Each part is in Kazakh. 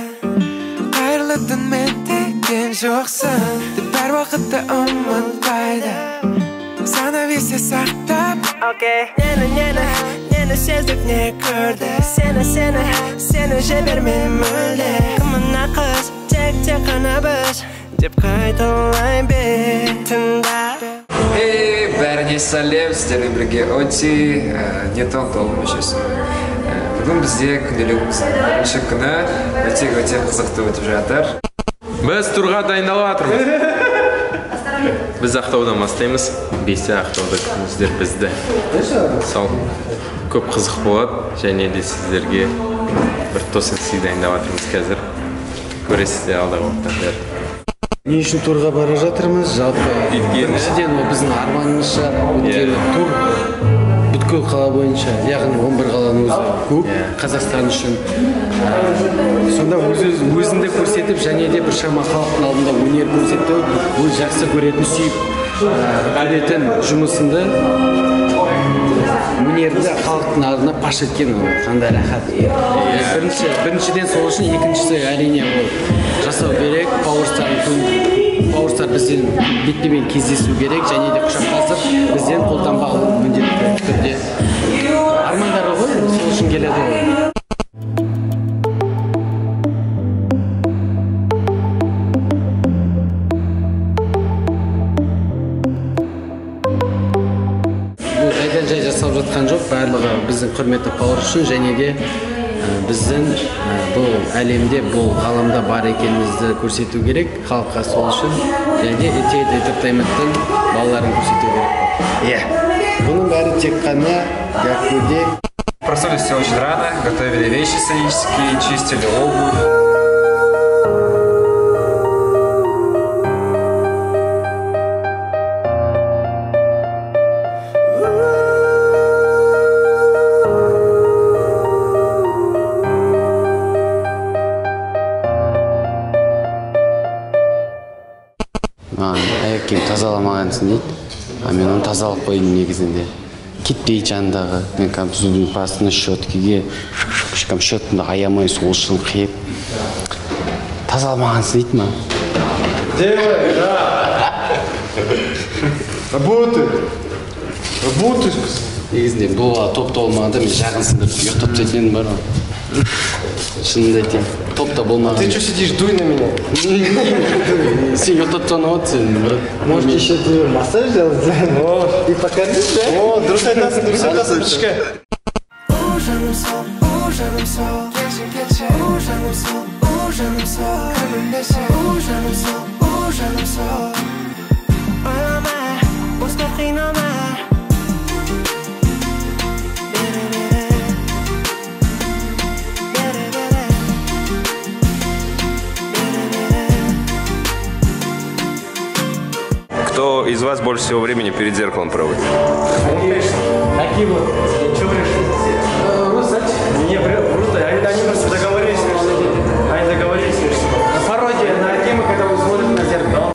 Qayerlidan men tekkan jo'qsan deb har vaqtda umidlaydi Sanaversa saqtab Neni sezdik ne ko'rdi Seni jibermay mulde Kimna qiz tek qana biz deb qaytalay betinda Бәріне сәлем, сіздермен бірге өте не толғымышыз. Бүгін бізде күнделігіміздің бірінші күні өте қызықты өтіп жатыр. Біз турға дайындалып жатырмыз. Біз Ақтаудан бастаймыз. 5-те Ақтауда күтіңіздер бізді. Сол көп қызық болады және де сіздерге бір тосын сый дайындап жатырмыз қазір. Көресіздер алдағы уақытта. Не үшін турға бара жатырмыз? Жалпы біріншіден ол біздің арманымыз шығар. Өйткені тур бүткіл қала бойынша, яғни 11 қаланың өзі көп Қазақстан үшін. Сонда өзіңді көрсетіп, және де біршама халықтың алдында өнер көрсету, ол жақсы көретін, сүйіп көретін жұмысында өнерді халықтың алдына паш еткен қандай рахат. Біріншіден сол үшін, екіншісі әрине ол жасау керек, бауырстар бізден бетпе-бет кездесу керек, және де құшақтасып бізден қолтаңба алу міндетті түрде. Армандары ғой, сол үшін келеді ғой. Жай жасалып жатқан жоқ, барлығы біздің құрметті бауыр үшін, және де біздің бұл әлемде, бұл ғаламда бар екенімізді көрсету керек халыққа, сол үшін, және де Entertainment-тың балаларын көрсету керек. Бұның бәрі тек қана Якуде. Проснулись все очень рано, готовили вещи сценические, чистили обувь. Аяқ киім тазаламағансың дейді, мен оны тазалық қойдым негізінде. Кетпей жандағы, мен зубный пастаны щеткіге, щеткімді аямай сол үшін қиып. Тазаламағансың дейді ма? Делай, да! Работай! Негізінде бұл топта болмағанда мен жағынсындырып ұйықтап тетінен бар ғой. Шынында айтайын, топта болмаған. Ты что сидишь, дуй на меня? Сен ұйықтап тұрған отсың, брат. Может еще ты массаж сделать? И покорить, да? О, дұрыс айтасың, ішкі. Жаным сол, келші, жаным сол, көңілдесе, жаным сол. Ойлама, босқа қинама. Кто из вас больше всего времени перед зеркалом проводит? Конечно. Такие вот. Что врешь? Не, круто. Они просто договорились. Пародия на темы, когда вы смотрите на зеркало.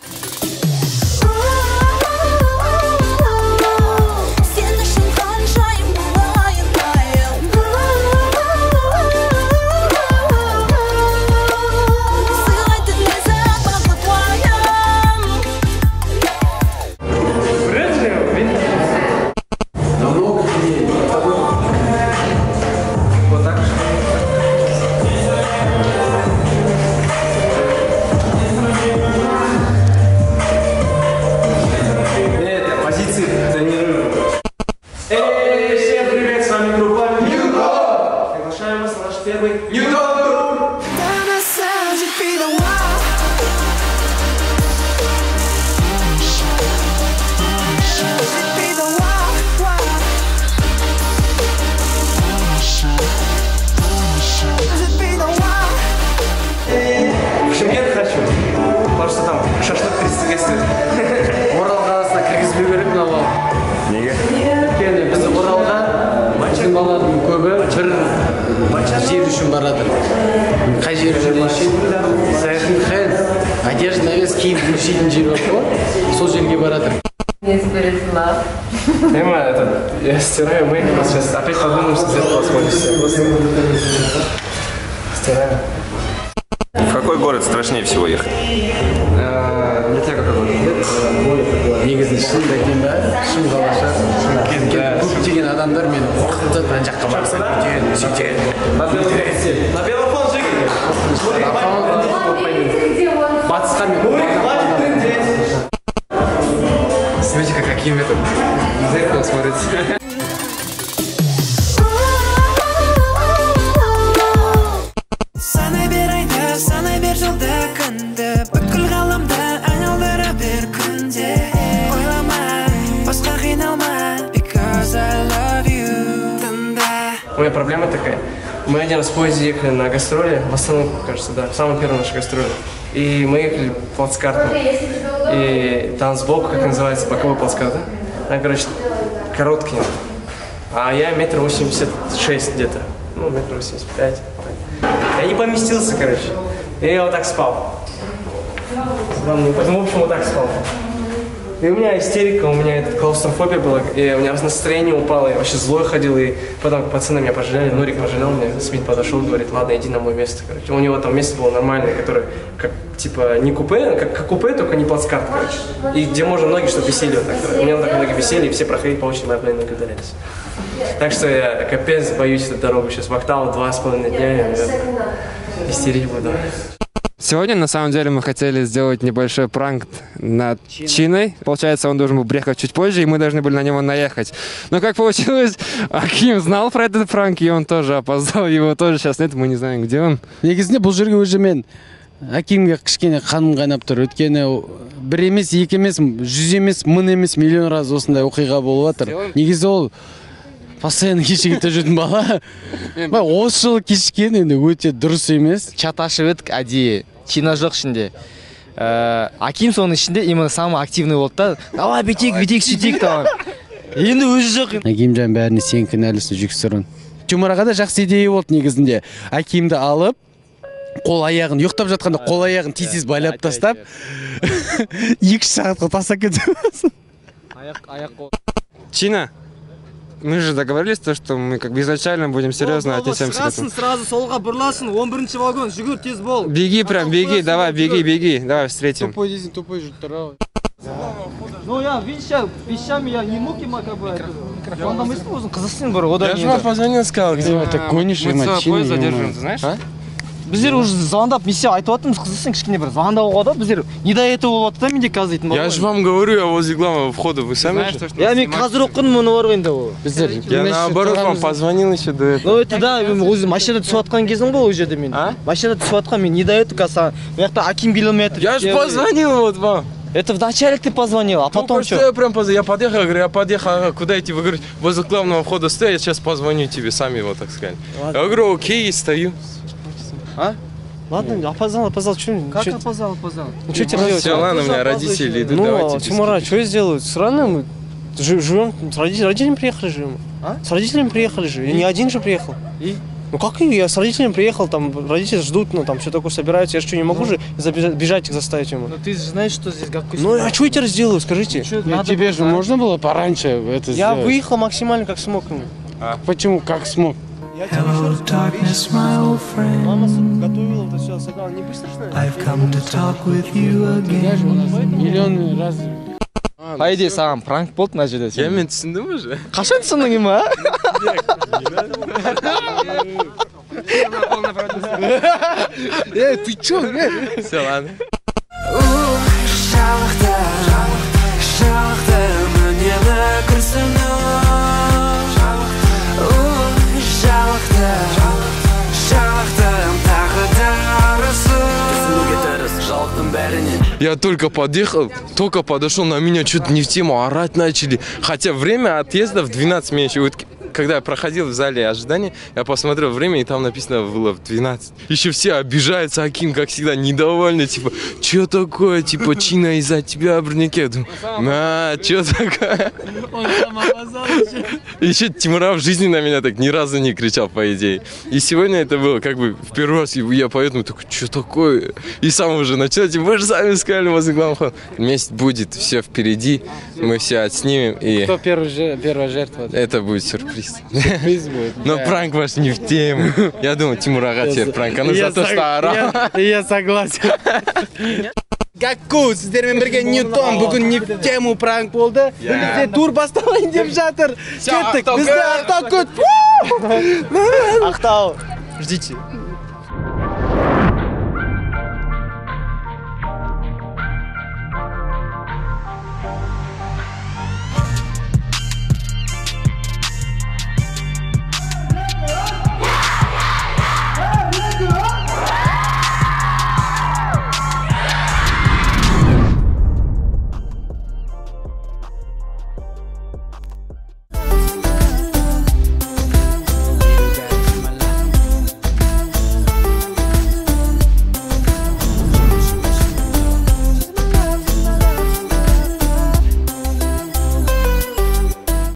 Қай жер жүрейші? Сайхын одежда на вес киіп жүршейтін жер бар ғой, сол жерге барадыр. Не спиритуал. Я стираю, мы сейчас опять подумаем, что зеркало смотришься. Стираю. В какой город страшнее всего ехать? Не те, как негізінде шындайкен ба шын қалаша көптеген адамдар мені қорқытып ана жаққа барсаң бүйтеді сөйтеді На белофон жигай. батысқа мен Смотрите, каким это в зеркало смотрится. Санай бер айды, санай бер жылды күнді бүткіл ғаламды айналдыра бер күнде ойламай, басқа қиналма Because I love you Тыңда У меня проблема такая. Мы один раз в поезде ехали на гастроли, в остановку, кажется, да, самая первая наша гастроля. И мы ехали плацкартом. И там сбоку, как называется, боковой плацкарт, да? Там, короче, короткий. А я 1,86 м где-то. Ну, 1,85 м. Я не поместился, короче. И я вот так спал. Ну, в общем, вот так спал. И у меня истерика, у меня клаустрофобия была, и у меня настроение упало, я вообще злой ходил, и потом пацаны меня пожалели, Нурик пожалел меня, Смит подошел, говорит, ладно, иди на мое место, короче. У него там место было нормальное, которое, как, типа, не купе, как купе, только не плацкарт, короче. И где можно ноги, чтобы висели вот так. У меня так ноги висели, и все проходили по очереди, мои ноги ударялись. Так что я капец боюсь эту дорогу сейчас. Вахтал 2,5 дня, я истерить буду. Сегодня, на самом деле, мы хотели сделать небольшой пранк над Чиной. Получается, он должен был приехать чуть позже, и мы должны были на него наехать. Но как получилось, Аким знал про этот пранк, и он тоже опоздал. Его тоже сейчас нет, мы не знаем, где он. негізінде бұл жерге уже мен Акимге кішкене қаным қайнап тұр. Өйткені бір емес, екі емес, 100 емес, 1000 емес, миллион раз осындай оқиға болып жатыр. Негізі ол постоянно кешігіп жүрген бала. Осы жылы кешіккен енді өте дұрыс емес. Чат ашып едік, әдейі Чина жоқ ішінде. Аким соның ішінде именно самый активный болды да. Давай бүйтейік, сөйтейік там. Енді өзі жоқ. Акимжан бәріне сен кінәлісің жүксірін. Тюмараға да жақсы идея болды негізінде. Акимді алып, қол аяғын, ұйықтап жатқанда қол аяғын тез байлап тастап, 2 сағатқа тастап кетеміз. Аяқ қол. Чина, мы же договорились, что мы как бы изначально будем серьезно отнесемся к этому. Сразу солға бұрыласың, 11-ші вагон, жүгір, тез бол. Беги прям, беги, давай, беги, давай встретим. Тупой здесь, тупой жутро. Ну я, видишь, вещами я не мог ему как бы это. Он там использовал, Казахстан бар, одан Я же позвонил, сказал, где ты гонишь, Мы целый поезд задерживаем, ты знаешь? Біздер уже звондап, мен сен айтып отырмыз, Қазақстан кішкене бір звондауға да, біздер не до этого болды да, менде қазір дейтін. Я же вам говорю, я возле главного входа, вы сами же? Я мен қазір оқыдым, мұны бар ғой енді. Я наоборот вам позвонил еще до этого. Ну это да, өзі машинада түсіп жатқан кезім ғой ол жерде мен. Машинада түсіп жатқан, мен не до этого қазір. Бұл жақта Аким келе алмай. Я же позвонил вот вам. Это вначале ты позвонил, а потом что? Я прям позвонил, я подъехал, куда идти? Вы говорите, возле главного входа стою, я сейчас позвоню тебе, сами вот так сказали. Я говорю, окей, стою. А? Ладно, опоздал, что? Как опоздал? Ну что тебе делать? Все, ладно, у меня родители идут, ну, давайте. Тимура, что я сделаю? Странно, мы живем, с родителями приехали живем. А? С родителями приехали же, я не один же приехал. И? Ну как я с родителями приехал, там родители ждут, ну там что такое собираются, я что не могу же бежать их заставить ему. Ну ты же знаешь, что здесь как. Ну а что я теперь сделаю, скажите? Тебе же можно было пораньше это сделать. Я выехал максимально как смог. Почему как смог? Hello darkness my old friend Мама готовила это все, сыграла, не быстро что ли? I've come to talk with you again Миллион раз. По идее, сам пранк болды мына жерде. Я мен түсіндім уже. Қашан түсіндің ема? Ты чё? Все, ладно. Жалықты мүнені күрсіну Жалықтым тағы да ұрысу Түсінуге тырыс жалықтым бәрінен Я только подъехал, только подошел, на меня что-то не в тему, орать начали. Хотя время отъезда в 12 меня еще... Когда я проходил в зале ожидания, я посмотрел время, и там написано было в 12. Еще все обижаются, Аким, как всегда, недовольны, типа, что такое, типа, Чина из-за тебя, броняки. Я думаю, что такое? Он сам опоздал еще. Еще Тимура в жизни на меня так ни разу не кричал, по идее. И сегодня это было, как бы, в первый раз я поэтому такой, что такое? И сам уже начал, типа, вы же сами сказали возле главного входа. Месть будет, все впереди, мы все отснимем. И Кто первая жертва? это будет сюрприз. Сюрприз будет. Но пранк ваш не в тему. Я думаю, Тимур ага теперь пранк. Ну за то, что орал. Я согласен. Каку, сіздермен бірге Ньютон бүгін не в тему пранк болды. Бізде тур басталайын деп жатыр. Кеттік, бізде Ақтау күт. Ақтау. Ждите.